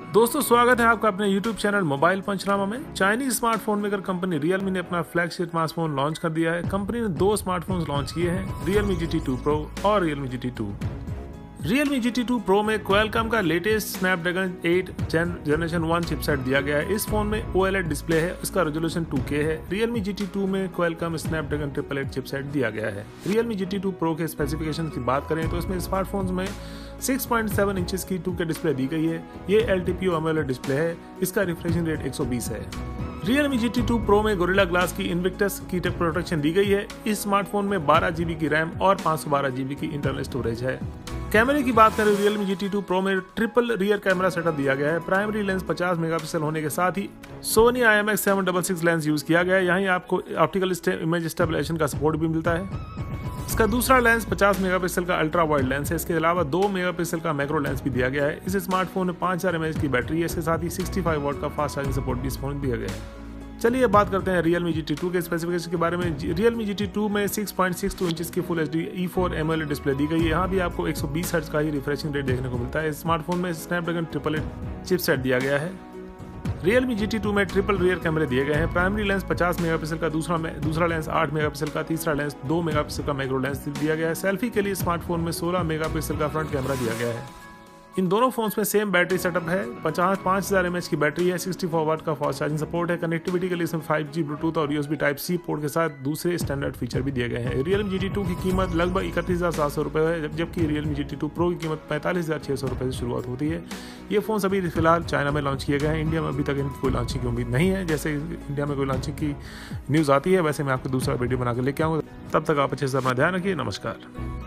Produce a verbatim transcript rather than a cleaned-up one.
दोस्तों स्वागत है आपका अपने YouTube चैनल मोबाइल पंचनामा में। Chinese smartphone maker company Realme ने अपना फ्लैगशिप स्मार्टफोन लॉन्च कर दिया है। कंपनी ने दो स्मार्टफोन्स लॉन्च किए हैं, Realme G T two Pro और Realme G T two. Realme G T two Pro में Qualcomm का latest Snapdragon eight generation one chipset दिया गया है। इस फोन में O L E D display है, इसका रेजोल्यूशन टू के है। Realme जी टी टू में Qualcomm Snapdragon triple eight chipset दिया गया है। Realme G T two Pro के स्पेसिफिकेशन की बात करें तो इसमें स्मार्टफोन्स में सिक्स पॉइंट सेवन इंचेस की टू के डिस्प्ले दी गई है। ये L T P O AMOLED display है, इसका रिफ्रेशिंग रेट एक सौ बीस है। Realme G T two Pro में गोरिल्ला ग्लास की इन्विक्टस की टेक प्रोटेक्शन दी गई है। इस स्मार्टफोन में बारह जी बी की रैम और पाँच सौ बारह जी बी की इंटरनल स्टोरेज है। कैमरे की बात करें Realme G T two Pro में ट्रिपल रियर कैमरा सेटअप दिया गया है। प्राइमरी लेंस पचास मेगापिक्सल होने के साथ ही Sony I M X seven six six lens use किया गया है। यहाँ आपको ऑप्टिकल इमेज स्टेबलाइजेशन का सपोर्ट भी मिलता है। इसका दूसरा लेंस पचास मेगापिक्सल का अल्ट्रा वाइड लेंस है। इसके अलावा दो मेगापिक्सल का मैक्रो लेंस भी दिया गया है। इस स्मार्टफोन में पाँच हज़ार एम ए एच की बैटरी है। इसके साथ ही पैंसठ वॉट का फास्ट चार्जिंग सपोर्ट भी इस फोन में दिया गया है। चलिए बात करते हैं Realme जी टी टू के स्पेसिफिकेशन के बारे में। Realme जी टी टू में six point six two inches की full H D E four AMOLED display दी गई है। यहाँ भी आपको एक सौ बीस हर्ट्ज का ही रिफ्रेशिंग रेट देखने को मिलता है। स्मार्टफोन में स्नैपड्रैगन ट्रिपल एट चिपसेट दिया गया है। Realme जी टी टू में ट्रिपल रियर कैमरे दिए गए हैं। प्राइमरी लेंस पचास मेगापिक्सल का, दूसरा दूसरा लेंस आठ मेगापिक्सल का, तीसरा लेंस दो मेगापिक्सल का मैक्रो लेंस दिया गया है। सेल्फी के लिए स्मार्टफोन में सोलह मेगापिक्सल का फ्रंट कैमरा दिया गया है। इन दोनों फोन्स में सेम बैटरी सेटअप है। पचास पाँच हज़ार एम ए एच की बैटरी है। चौंसठ वाट का फास्ट चार्जिंग सपोर्ट है। कनेक्टिविटी के लिए इसमें फाइव जी ब्लूटूथ और U S B type C port के साथ दूसरे स्टैंडर्ड फीचर भी दिए गए हैं। Realme जी टी टू की कीमत लगभग इकतीस हज़ार सात सौ रुपये है, जबकि Realme G T two Pro की कीमत पैंतालीस हज़ार छः सौ रुपये से शुरुआत होती है। ये फोन अभी फिलहाल चाइना में लॉन्च किए गए हैं। इंडिया में अभी तक इनकी कोई लॉन्चिंग की उम्मीद नहीं है। जैसे इंडिया में कोई लॉन्चिंग की न्यूज़ आती है वैसे मैं आपको दूसरा वीडियो बना कर लेके आऊँगा। तब तक आप अच्छे से अपना ध्यान रखिए। नमस्कार।